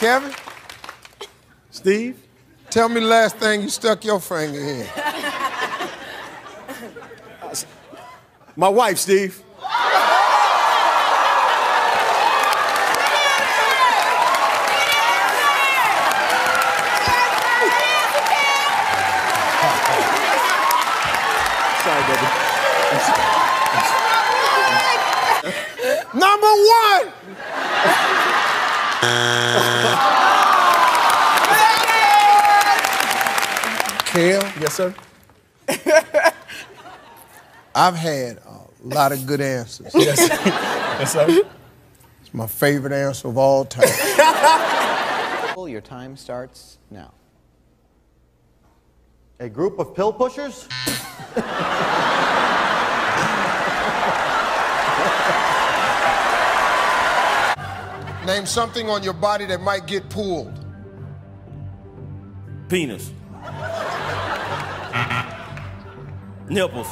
Kevin? Steve? Tell me the last thing you stuck your finger in. My wife, Steve. Sorry, baby. Number one! Kale? Yes, sir? I've had a lot of good answers. Yes, yes, sir. It's my favorite answer of all time. Your time starts now. A group of pill pushers? Name something on your body that might get pulled. Penis. Nipples.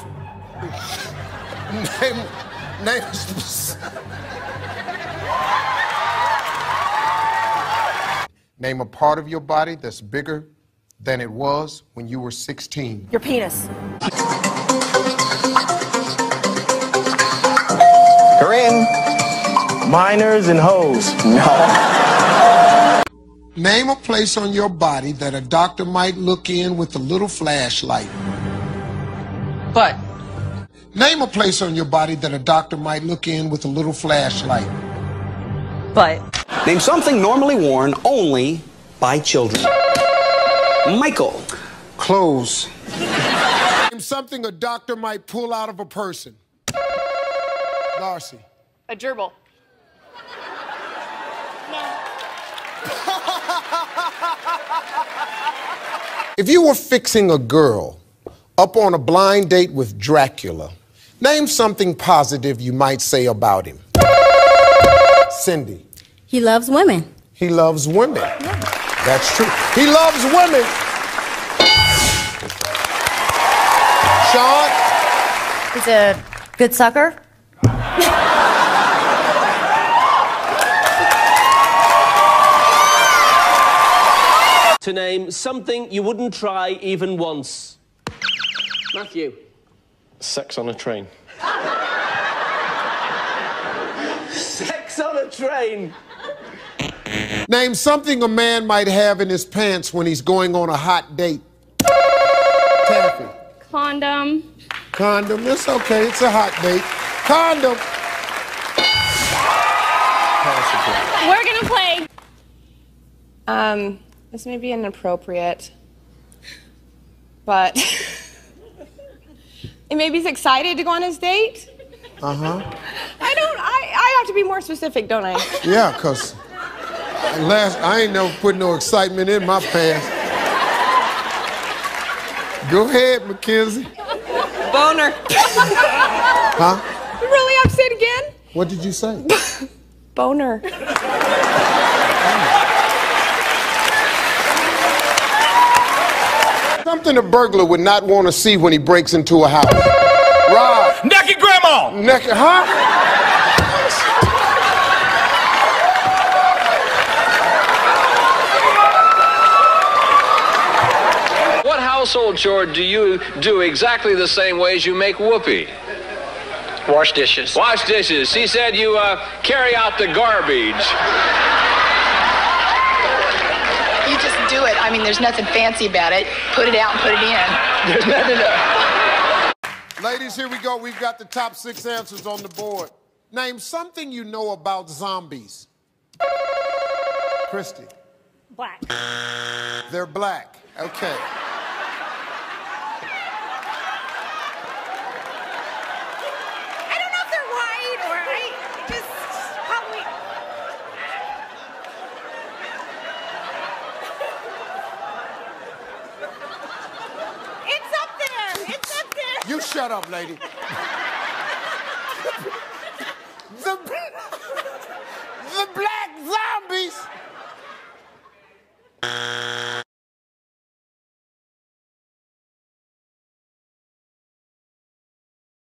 Name a part of your body that's bigger than it was when you were 16. Your penis. Corinne. Minors and hoes. No. Name a place on your body that a doctor might look in with a little flashlight. Butt. Name a place on your body that a doctor might look in with a little flashlight. Butt. Name something normally worn only by children. Michael. Clothes. Name something a doctor might pull out of a person. Darcy. A gerbil. If you were fixing a girl up on a blind date with Dracula, name something positive you might say about him. Cindy. He loves women. He loves women. Yeah. That's true. He loves women. Sean. He's a good sucker. To name something you wouldn't try even once. Matthew. Sex on a train. Sex on a train. Name something a man might have in his pants when he's going on a hot date. Taffy. Condom. Condom. It's okay. It's a hot date. Condom. We're gonna play. This may be inappropriate, but maybe he's excited to go on his date. Uh-huh. I have to be more specific, don't I? Yeah, because I ain't never put no excitement in my pants. Go ahead, Mackenzie. Boner. Huh? Really upset again? What did you say? Boner. Something a burglar would not want to see when he breaks into a house. Rob. Naked grandma! Naked, huh? What household chore do you do exactly the same way as you make whoopee? Wash dishes. Wash dishes. She said you carry out the garbage. You just do it. I mean, there's nothing fancy about it. Put it out and put it in. There's nothing Ladies, here we go. We've got the top 6 answers on the board. Name something you know about zombies. Christy. Black. They're black. Okay. I don't know if they're white or just probably. It's up there. It's up there. You shut up, lady.